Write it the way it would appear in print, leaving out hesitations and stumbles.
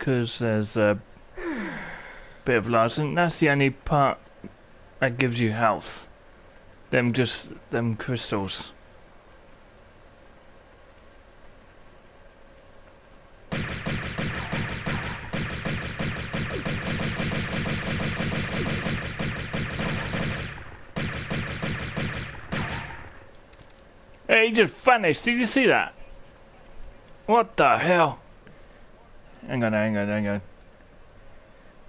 because there's a bit of light, and that's the only part that gives you health. Them crystals. Hey, he just vanished. Did you see that? What the hell? Hang on.